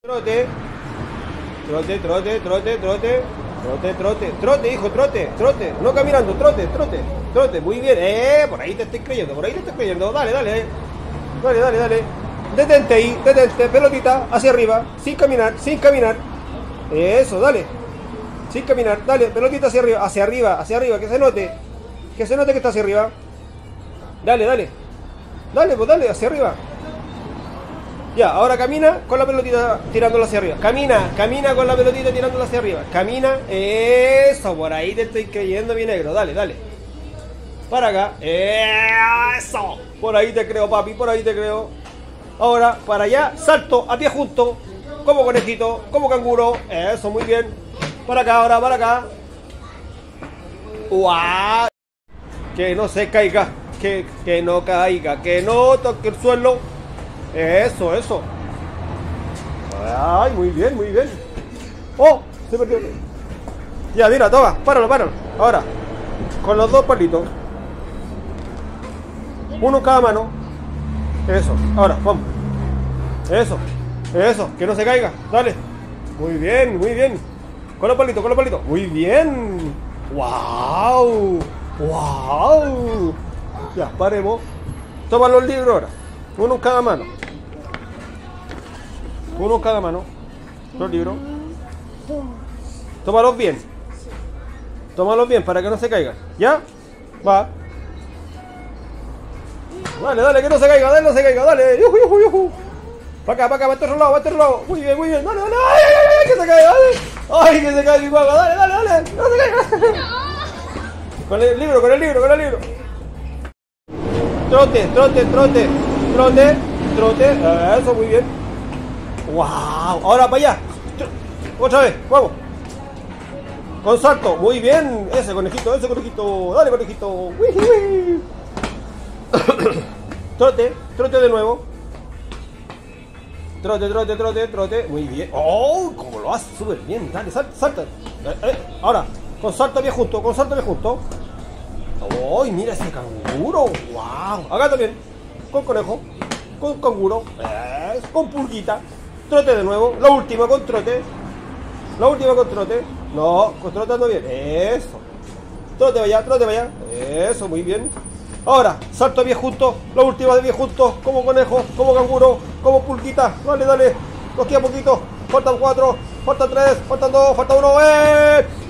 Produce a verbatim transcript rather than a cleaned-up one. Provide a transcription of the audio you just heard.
Trote. Trote, trote, trote, trote. Trote, trote, trote, hijo, trote, trote. No caminando, trote, trote, trote. Muy bien, eh, por ahí te estoy creyendo, por ahí te estoy creyendo. Dale, dale. Dale, dale, dale. Detente ahí, detente, pelotita, hacia arriba, sin caminar, sin caminar. Eso, dale. Sin caminar, dale, pelotita hacia arriba, hacia arriba, hacia arriba, que se note. Que se note que está hacia arriba. Dale, dale. Dale, pues dale, hacia arriba. Ya, ahora camina con la pelotita tirándola hacia arriba. Camina, camina con la pelotita tirándola hacia arriba. Camina, eso, por ahí te estoy creyendo, mi negro. Dale, dale. Para acá, eso. Por ahí te creo, papi, por ahí te creo. Ahora, para allá, salto, a pie junto. Como conejito, como canguro. Eso, muy bien. Para acá, ahora, para acá. ¡Guau! Que no se caiga. Que, que no caiga. Que no toque el suelo. Eso, eso. Ay, muy bien, muy bien. ¡Oh! Se perdió. Ya, mira, toma, páralo, páralo. Ahora, con los dos palitos. Uno en cada mano. Eso, ahora, vamos. Eso, eso, que no se caiga. Dale. Muy bien, muy bien. Con los palitos, con los palitos. Muy bien. ¡Wow! ¡Wow! Ya, paremos. Toma los libros ahora. Uno en cada mano. Uno en cada mano. Los libros. Tómalos bien. Tómalos bien para que no se caigan. ¿Ya? Va. Dale, dale, que no se caiga, dale, no se caiga, dale. Yuju, yuju, yuju. Para acá, para acá, para este otro lado, para este otro lado. Muy bien, muy bien. Dale, dale. Ay, ay, ay, que se caiga, dale. Ay, que se caiga mi guagua. Dale, dale, dale. No se caiga. Con el libro, con el libro, con el libro. Trote, trote, trote. Trote, trote. Eso, muy bien. Wow. Ahora para allá. Otra vez, vamos. Con salto, muy bien. Ese conejito, ese conejito. Dale, conejito. Uy, uy. Trote, trote de nuevo. Trote, trote, trote, trote. Muy bien. Oh, como lo hace súper bien. Dale, salta, salta. Eh, eh. Ahora, con salto bien justo, con salto bien justo. ¡Oh, mira ese canguro! ¡Wow! Acá también. Con conejo. Con canguro. Eh, con pulguita. Trote de nuevo. La última con trote. La última con trote. No, con trote ando bien. Eso. Trote vaya, trote vaya. Eso, muy bien. Ahora, salto bien junto. La última de bien junto. Como conejo, como canguro, como pulguita. Dale, dale. Nos queda poquito. Faltan cuatro. Faltan tres. Faltan dos. Falta uno. ¡Eh!